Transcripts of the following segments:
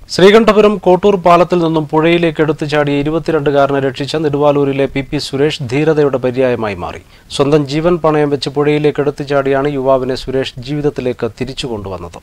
ശ്രീകണ്ഠപുരം കോട്ടൂർ പാലത്തിൽ നിന്നും പുഴയിലേക്ക് എടുത്തു ചാടിയ 22-കാരനെ രക്ഷിച്ച നെടുവാലൂരിലെ പി സുരേഷ് ധീരതയുടെ പര്യായമായി മാറി. സ്വന്തം ജീവൻ പണയം വെച്ച് പുഴയിലേക്ക് എടുത്തു ചാടിയാണ് യുവാവിനെ സുരേഷ് ജീവിതത്തിലേക്ക് തിരിച്ചു കൊണ്ടുവന്നത്.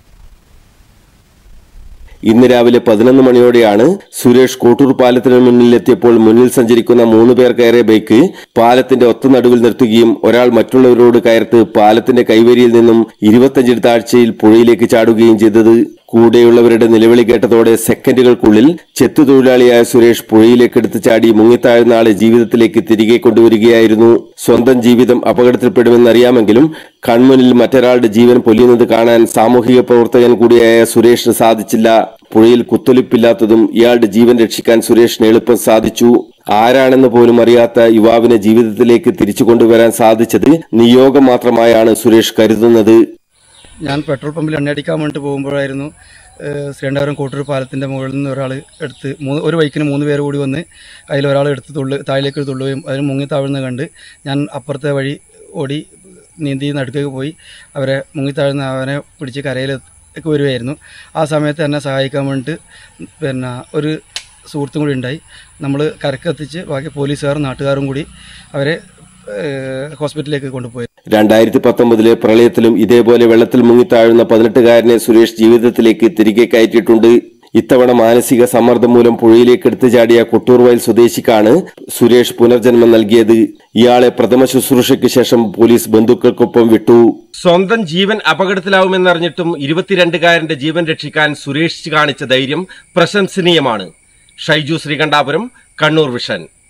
ഇന്ന് രാവിലെ 11 മണിയോടെയാണ് സുരേഷ് കോട്ടൂർ പാലത്തിന് മുന്നിലെത്തിയപ്പോൾ മുന്നിൽ സഞ്ചരിക്കുന്ന 3 പേർ കയറിയ ബൈക്ക് പാലത്തിന്റെ ഒത്തനടുവിൽ നിർത്തുകയും ഒരാൾ മറ്റുള്ളവരോട് കയർത്ത് പാലത്തിന്റെ കൈവരിയിൽ നിന്നും 25 അടി താഴ്ചയിൽ പുഴയിലേക്ക് ചാടുകയും ചെയ്തത്. കൂടെയുള്ളവരുടെ നിലവിളി കേട്ടതോടെ സെക്കൻഡുകൾക്കുള്ളിൽ ചെത്തുതൊഴിലാളിയായ സുരേഷ് പുഴയിലേക്ക് എടുത്തു ചാടി മുങ്ങിത്താഴുന്ന ആളെ ജീവിതത്തിലേക്ക് തിരികെ കൊണ്ടുവരികയായിരുന്നു. സ്വന്തം ജീവിതം അപകടത്തിൽപ്പെടുമെന്നറിയാമെങ്കിലും കൺമുന്നിൽ മറ്റൊരാളുടെ ജീവൻ പൊലിയുന്നത് കാണാൻ സാമൂഹിക പ്രവർത്തകൻ കൂടിയായ സുരേഷിന് സാധിച്ചില്ല. പുഴയിൽ കുത്തൊലിപ്പില്ലാത്തതും ഇയാളുടെ ജീവൻ രക്ഷിക്കാൻ സുരേഷിന് എളുപ്പം സാധിച്ചു. ആരാണെന്ന് പോലും അറിയാത്ത യുവാവിനെ ജീവിതത്തിലേക്ക് തിരിച്ചു കൊണ്ടുവരാൻ സാധിച്ചത് നിയോഗം മാത്രമായാണ് സുരേഷ് കരുതുന്നത്. ഞാൻ പെട്രോൾ പമ്പിൽ എണ്ണയടിക്കാൻ വേണ്ടിയിട്ട് പോകുമ്പോഴായിരുന്നു ശ്രീകണ്ഠപുരം കോട്ടൂർ പാലത്തിൻ്റെ മുകളിൽ നിന്ന് ഒരാൾ എടുത്ത് ഒരു ബൈക്കിന് 3 പേര് കൂടി വന്ന് അതിലൊരാൾ എടുത്ത് താഴേക്ക് തുള്ളുകയും അതിന് മുങ്ങി താഴ്ന്നത് കണ്ട് ഞാൻ അപ്പുറത്തെ വഴി ഓടി നീന്തി നടുക്കേക്ക് പോയി അവരെ മുങ്ങിത്താഴ്ന്ന അവനെ പിടിച്ച് കരയിലേക്ക് വരുമായിരുന്നു. ആ സമയത്ത് എന്നെ സഹായിക്കാൻ വേണ്ടിയിട്ട് ഒരു സുഹൃത്തും കൂടി ഉണ്ടായി. നമ്മൾ കരക്കെത്തിച്ച് ബാക്കി പോലീസുകാരും നാട്ടുകാരും കൂടി അവരെ ഹോസ്പിറ്റലിലേക്ക് കൊണ്ടുപോയി. 2019 പ്രളയത്തിലും ഇതേപോലെ വെള്ളത്തിൽ മുങ്ങിത്താഴുന്ന 18-കാരനെ സുരേഷ് ജീവിതത്തിലേക്ക് തിരികെ കയറ്റിയിട്ടുണ്ട്. ഇത്തവണ മാനസിക സമ്മർദ്ദം മൂലം പുഴയിലേക്ക് എടുത്തു ചാടിയ കൊട്ടൂർ വയൽ സ്വദേശിക്കാണ് സുരേഷ് പുനർജന്മം നൽകിയത്. ഇയാളെ പ്രഥമ ശുശ്രൂഷയ്ക്ക് ശേഷം പോലീസ് ബന്ധുക്കൾക്കൊപ്പം വിട്ടു. സ്വന്തം ജീവൻ അപകടത്തിലാവുമെന്നറിഞ്ഞിട്ടും 22-കാരന്റെ ജീവൻ രക്ഷിക്കാൻ സുരേഷ് കാണിച്ച ധൈര്യം പ്രശംസനീയമാണ്. ഷൈജു, ശ്രീകണ്ഠാപുരം, കണ്ണൂർ വിഷൻ.